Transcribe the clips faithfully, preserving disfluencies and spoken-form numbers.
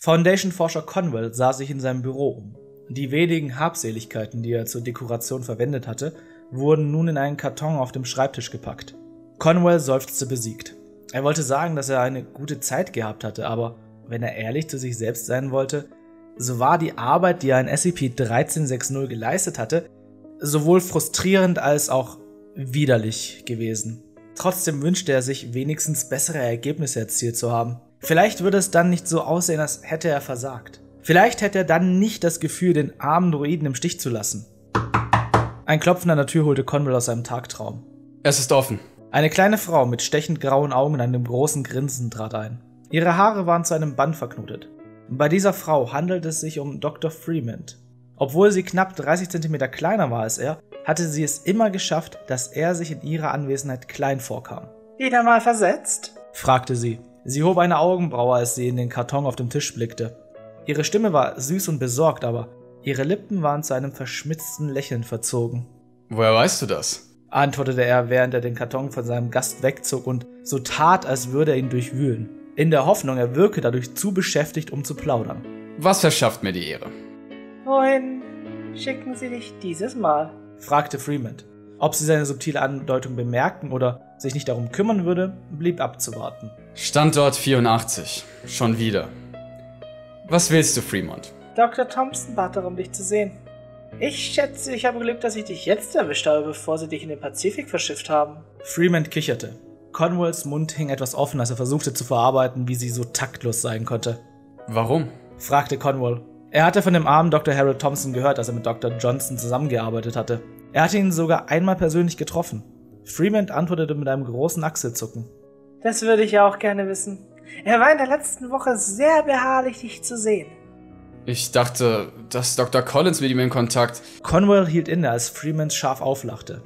Foundation-Forscher Conwell sah sich in seinem Büro um. Die wenigen Habseligkeiten, die er zur Dekoration verwendet hatte, wurden nun in einen Karton auf dem Schreibtisch gepackt. Conwell seufzte besiegt. Er wollte sagen, dass er eine gute Zeit gehabt hatte, aber wenn er ehrlich zu sich selbst sein wollte, so war die Arbeit, die er in S C P dreizehn sechzig geleistet hatte, sowohl frustrierend als auch widerlich gewesen. Trotzdem wünschte er sich, wenigstens bessere Ergebnisse erzielt zu haben. Vielleicht würde es dann nicht so aussehen, als hätte er versagt. Vielleicht hätte er dann nicht das Gefühl, den armen Droiden im Stich zu lassen. Ein Klopfen an der Tür holte Conwell aus seinem Tagtraum. Es ist offen. Eine kleine Frau mit stechend grauen Augen und einem großen Grinsen trat ein. Ihre Haare waren zu einem Band verknotet. Bei dieser Frau handelt es sich um Doktor Freeman. Obwohl sie knapp dreißig Zentimeter kleiner war als er, hatte sie es immer geschafft, dass er sich in ihrer Anwesenheit klein vorkam. »Wieder mal versetzt?« fragte sie. Sie hob eine Augenbraue, als sie in den Karton auf dem Tisch blickte. Ihre Stimme war süß und besorgt, aber ihre Lippen waren zu einem verschmitzten Lächeln verzogen. »Woher weißt du das?« antwortete er, während er den Karton von seinem Gast wegzog und so tat, als würde er ihn durchwühlen. In der Hoffnung, er wirke dadurch zu beschäftigt, um zu plaudern. »Was verschafft mir die Ehre?« »Wohin schicken Sie dich dieses Mal?« fragte Freeman. Ob sie seine subtile Andeutung bemerken oder sich nicht darum kümmern würde, blieb abzuwarten. »Standort vierundachtzig. Schon wieder. Was willst du, Fremont?« »Doktor Thompson bat darum, dich zu sehen. Ich schätze, ich habe Glück, dass ich dich jetzt erwischt habe, bevor sie dich in den Pazifik verschifft haben.« Freeman kicherte. Conwells Mund hing etwas offen, als er versuchte zu verarbeiten, wie sie so taktlos sein konnte. »Warum?« fragte Conwell. Er hatte von dem armen Doktor Harold Thompson gehört, als er mit Doktor Johnson zusammengearbeitet hatte. Er hatte ihn sogar einmal persönlich getroffen. Freeman antwortete mit einem großen Achselzucken. »Das würde ich ja auch gerne wissen. Er war in der letzten Woche sehr beharrlich, dich zu sehen.« »Ich dachte, dass Doktor Collins mit ihm in Kontakt...« Conwell hielt inne, als Freeman scharf auflachte.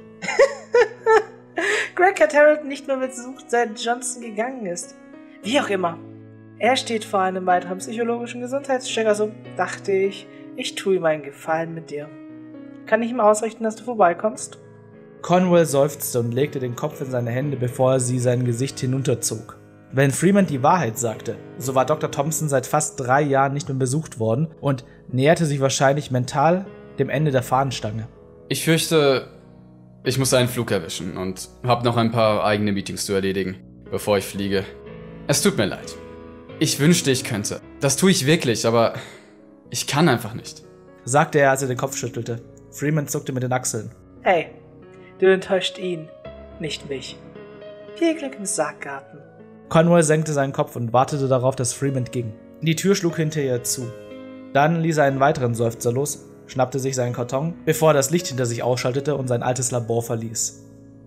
»Greg hat Harold nicht mehr besucht, seit Johnson gegangen ist. Wie auch immer. Er steht vor einem weiteren psychologischen Gesundheitscheck, also dachte ich, ich tue ihm einen Gefallen mit dir. Kann ich ihm ausrichten, dass du vorbeikommst?« Conwell seufzte und legte den Kopf in seine Hände, bevor er sie sein Gesicht hinunterzog. Wenn Freeman die Wahrheit sagte, so war Doktor Thompson seit fast drei Jahren nicht mehr besucht worden und näherte sich wahrscheinlich mental dem Ende der Fahnenstange. »Ich fürchte, ich muss einen Flug erwischen und habe noch ein paar eigene Meetings zu erledigen, bevor ich fliege. Es tut mir leid. Ich wünschte, ich könnte. Das tue ich wirklich, aber ich kann einfach nicht«, sagte er, als er den Kopf schüttelte. Freeman zuckte mit den Achseln. »Hey, du enttäuscht ihn, nicht mich. Viel Glück im Sarggarten.« Conwell senkte seinen Kopf und wartete darauf, dass Freeman ging. Die Tür schlug hinter ihr zu. Dann ließ er einen weiteren Seufzer los, schnappte sich seinen Karton, bevor er das Licht hinter sich ausschaltete und sein altes Labor verließ.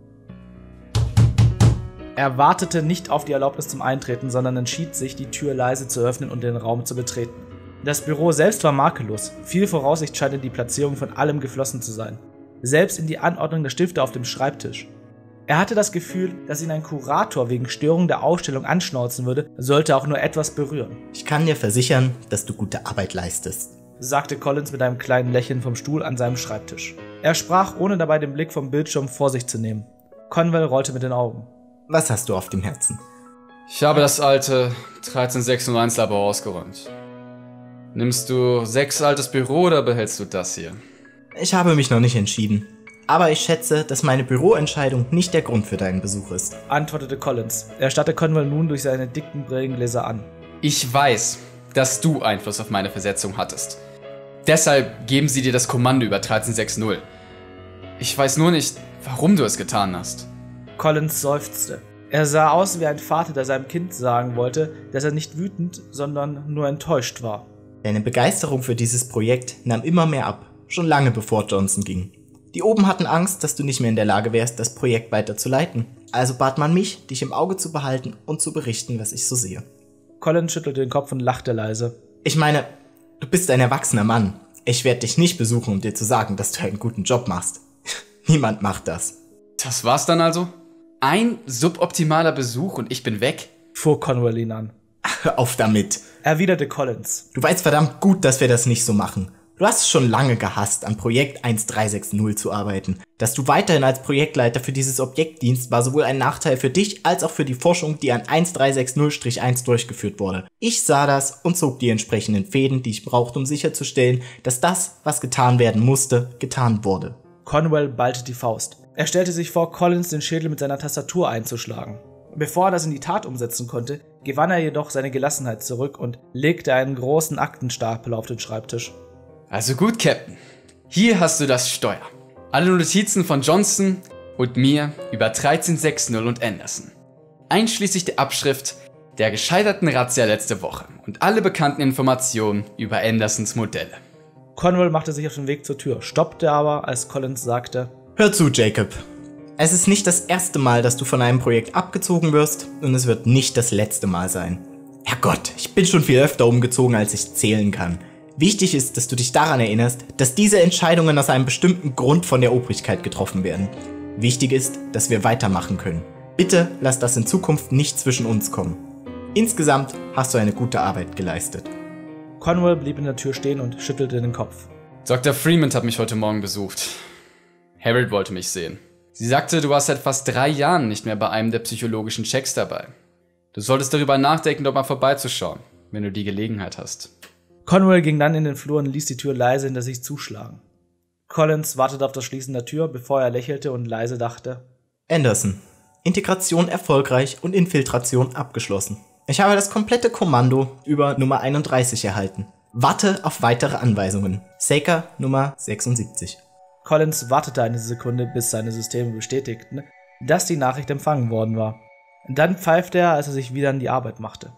Er wartete nicht auf die Erlaubnis zum Eintreten, sondern entschied sich, die Tür leise zu öffnen und den Raum zu betreten. Das Büro selbst war makellos. Viel Voraussicht scheint in die Platzierung von allem geflossen zu sein. Selbst in die Anordnung der Stifte auf dem Schreibtisch. Er hatte das Gefühl, dass ihn ein Kurator wegen Störung der Ausstellung anschnauzen würde, sollte auch nur etwas berühren. »Ich kann dir versichern, dass du gute Arbeit leistest«, sagte Collins mit einem kleinen Lächeln vom Stuhl an seinem Schreibtisch. Er sprach, ohne dabei den Blick vom Bildschirm vor sich zu nehmen. Conwell rollte mit den Augen. »Was hast du auf dem Herzen?« »Ich habe das alte dreizehn sechsundeins Labor ausgeräumt. Nimmst du sechs altes Büro oder behältst du das hier?« »Ich habe mich noch nicht entschieden. Aber ich schätze, dass meine Büroentscheidung nicht der Grund für deinen Besuch ist«, antwortete Collins. Er starrte Conwell nun durch seine dicken Brillengläser an. »Ich weiß, dass du Einfluss auf meine Versetzung hattest. Deshalb geben sie dir das Kommando über dreizehn sechzig. Ich weiß nur nicht, warum du es getan hast.« Collins seufzte. Er sah aus wie ein Vater, der seinem Kind sagen wollte, dass er nicht wütend, sondern nur enttäuscht war. »Deine Begeisterung für dieses Projekt nahm immer mehr ab, schon lange bevor Johnson ging. Die oben hatten Angst, dass du nicht mehr in der Lage wärst, das Projekt weiter zu leiten. Also bat man mich, dich im Auge zu behalten und zu berichten, was ich so sehe.« Collins schüttelte den Kopf und lachte leise. »Ich meine, du bist ein erwachsener Mann. Ich werde dich nicht besuchen, um dir zu sagen, dass du einen guten Job machst. Niemand macht das.« »Das war's dann also? Ein suboptimaler Besuch und ich bin weg?« fuhr Conwell ihn an. »Hör auf damit«, erwiderte Collins. »Du weißt verdammt gut, dass wir das nicht so machen. Du hast es schon lange gehasst, an Projekt eins drei sechs null zu arbeiten. Dass du weiterhin als Projektleiter für dieses Objekt dienst, war sowohl ein Nachteil für dich als auch für die Forschung, die an eins drei sechs null eins durchgeführt wurde. Ich sah das und zog die entsprechenden Fäden, die ich brauchte, um sicherzustellen, dass das, was getan werden musste, getan wurde. Conwell ballte die Faust. Er stellte sich vor, Collins den Schädel mit seiner Tastatur einzuschlagen. Bevor er das in die Tat umsetzen konnte, gewann er jedoch seine Gelassenheit zurück und legte einen großen Aktenstapel auf den Schreibtisch. Also gut, Captain. Hier hast du das Steuer. Alle Notizen von Johnson und mir über dreizehn sechzig und Anderson. Einschließlich der Abschrift der gescheiterten Razzia letzte Woche und alle bekannten Informationen über Andersons Modelle. Conwell machte sich auf den Weg zur Tür, stoppte aber, als Collins sagte: Hör zu, Jacob. Es ist nicht das erste Mal, dass du von einem Projekt abgezogen wirst und es wird nicht das letzte Mal sein. Herrgott, ich bin schon viel öfter umgezogen, als ich zählen kann. Wichtig ist, dass du dich daran erinnerst, dass diese Entscheidungen aus einem bestimmten Grund von der Obrigkeit getroffen werden. Wichtig ist, dass wir weitermachen können. Bitte lass das in Zukunft nicht zwischen uns kommen. Insgesamt hast du eine gute Arbeit geleistet. Conwell blieb in der Tür stehen und schüttelte den Kopf. Doktor Freeman hat mich heute Morgen besucht. Harold wollte mich sehen. Sie sagte, du warst seit fast drei Jahren nicht mehr bei einem der psychologischen Checks dabei. Du solltest darüber nachdenken, dort mal vorbeizuschauen, wenn du die Gelegenheit hast. Conwell ging dann in den Flur und ließ die Tür leise hinter sich zuschlagen. Collins wartete auf das Schließen der Tür, bevor er lächelte und leise dachte: Anderson, Integration erfolgreich und Infiltration abgeschlossen. Ich habe das komplette Kommando über Nummer einunddreißig erhalten. Warte auf weitere Anweisungen. Saker Nummer sechsundsiebzig. Collins wartete eine Sekunde, bis seine Systeme bestätigten, dass die Nachricht empfangen worden war. Dann pfeifte er, als er sich wieder an die Arbeit machte.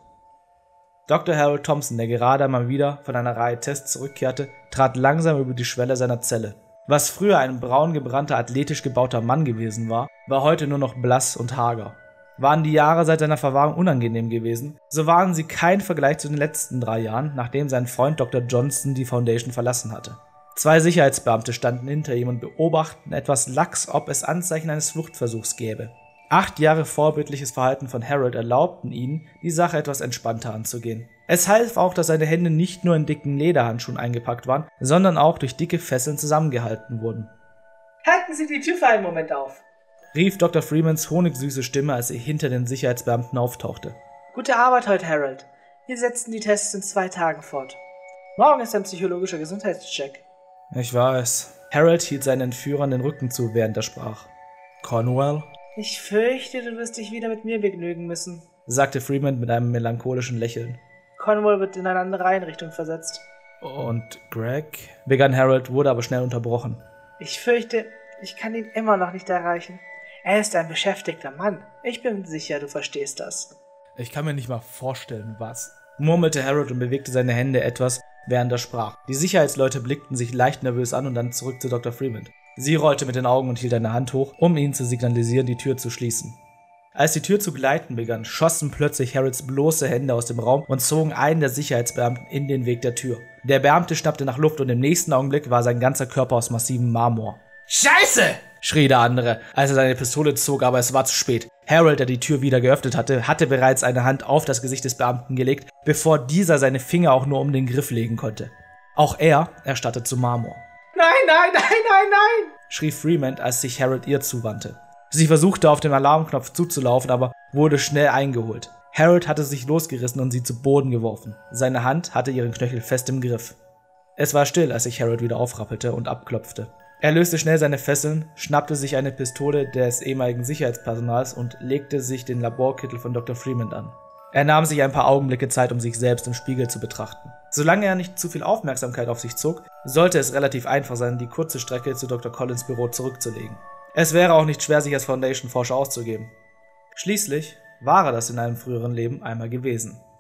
Doktor Harold Thompson, der gerade einmal wieder von einer Reihe Tests zurückkehrte, trat langsam über die Schwelle seiner Zelle. Was früher ein braun gebrannter, athletisch gebauter Mann gewesen war, war heute nur noch blass und hager. Waren die Jahre seit seiner Verwahrung unangenehm gewesen, so waren sie kein Vergleich zu den letzten drei Jahren, nachdem sein Freund Doktor Johnson die Foundation verlassen hatte. Zwei Sicherheitsbeamte standen hinter ihm und beobachteten etwas lax, ob es Anzeichen eines Fluchtversuchs gäbe. Acht Jahre vorbildliches Verhalten von Harold erlaubten ihnen, die Sache etwas entspannter anzugehen. Es half auch, dass seine Hände nicht nur in dicken Lederhandschuhen eingepackt waren, sondern auch durch dicke Fesseln zusammengehalten wurden. Halten Sie die Tür für einen Moment auf, rief Doktor Freemans honigsüße Stimme, als er hinter den Sicherheitsbeamten auftauchte. Gute Arbeit heute, Harold. Wir setzen die Tests in zwei Tagen fort. Morgen ist ein psychologischer Gesundheitscheck. Ich weiß. Harold hielt seinen Entführern den Rücken zu, während er sprach. Conwell? Ich fürchte, du wirst dich wieder mit mir begnügen müssen, sagte Freeman mit einem melancholischen Lächeln. Conwell wird in eine andere Einrichtung versetzt. Und Greg? Begann Harold, wurde aber schnell unterbrochen. Ich fürchte, ich kann ihn immer noch nicht erreichen. Er ist ein beschäftigter Mann. Ich bin sicher, du verstehst das. Ich kann mir nicht mal vorstellen, was, murmelte Harold und bewegte seine Hände etwas, während er sprach. Die Sicherheitsleute blickten sich leicht nervös an und dann zurück zu Doktor Freeman. Sie rollte mit den Augen und hielt eine Hand hoch, um ihnen zu signalisieren, die Tür zu schließen. Als die Tür zu gleiten begann, schossen plötzlich Harolds bloße Hände aus dem Raum und zogen einen der Sicherheitsbeamten in den Weg der Tür. Der Beamte schnappte nach Luft und im nächsten Augenblick war sein ganzer Körper aus massivem Marmor. »Scheiße!« schrie der andere, als er seine Pistole zog, aber es war zu spät. Harold, der die Tür wieder geöffnet hatte, hatte bereits eine Hand auf das Gesicht des Beamten gelegt, bevor dieser seine Finger auch nur um den Griff legen konnte. Auch er erstarrte zu Marmor. »Nein, nein, nein, nein, nein!« schrie Freeman, als sich Harold ihr zuwandte. Sie versuchte auf den Alarmknopf zuzulaufen, aber wurde schnell eingeholt. Harold hatte sich losgerissen und sie zu Boden geworfen. Seine Hand hatte ihren Knöchel fest im Griff. Es war still, als sich Harold wieder aufrappelte und abklopfte. Er löste schnell seine Fesseln, schnappte sich eine Pistole des ehemaligen Sicherheitspersonals und legte sich den Laborkittel von Doktor Freeman an. Er nahm sich ein paar Augenblicke Zeit, um sich selbst im Spiegel zu betrachten. Solange er nicht zu viel Aufmerksamkeit auf sich zog, sollte es relativ einfach sein, die kurze Strecke zu Doktor Collins Büro zurückzulegen. Es wäre auch nicht schwer, sich als Foundation-Forscher auszugeben. Schließlich war er das in einem früheren Leben einmal gewesen.